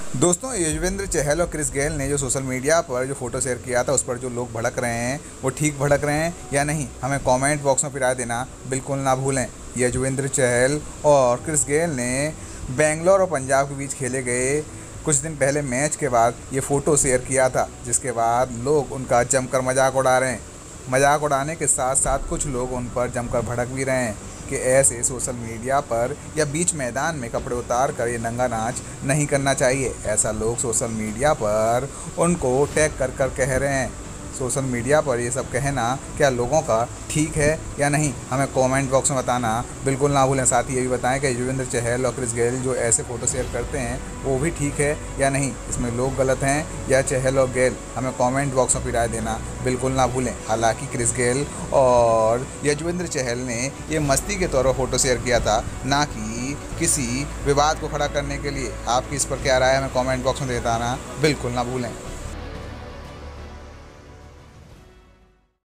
दोस्तों, युजवेंद्र चहल और Chris Gayle ने जो सोशल मीडिया पर जो फ़ोटो शेयर किया था, उस पर जो लोग भड़क रहे हैं वो ठीक भड़क रहे हैं या नहीं, हमें कमेंट बॉक्स में राय देना बिल्कुल ना भूलें। युजवेंद्र चहल और क्रिस गेल ने बेंगलोर और पंजाब के बीच खेले गए कुछ दिन पहले मैच के बाद ये फ़ोटो शेयर किया था, जिसके बाद लोग उनका जमकर मजाक उड़ा रहे हैं। मजाक उड़ाने के साथ साथ कुछ लोग उन पर जमकर भड़क भी रहे हैं कि ऐसे सोशल मीडिया पर या बीच मैदान में कपड़े उतार कर ये नंगा नाच नहीं करना चाहिए। ऐसा लोग सोशल मीडिया पर उनको टैग कर कर कह रहे हैं। सोशल मीडिया पर ये सब कहना क्या लोगों का ठीक है या नहीं, हमें कमेंट बॉक्स में बताना बिल्कुल ना भूलें। साथ ही ये भी बताएं कि युजवेंद्र चहल और क्रिस गेल जो ऐसे फ़ोटो शेयर करते हैं वो भी ठीक है या नहीं, इसमें लोग गलत हैं या चहल और गेल, हमें कमेंट बॉक्स में राय देना बिल्कुल ना भूलें। हालांकि क्रिस गेल और युजवेंद्र चहल ने ये मस्ती के तौर पर फ़ोटो शेयर किया था, ना कि किसी विवाद को खड़ा करने के लिए। आपकी इस पर क्या राय है, हमें कमेंट बॉक्स में बताना बिल्कुल ना भूलें।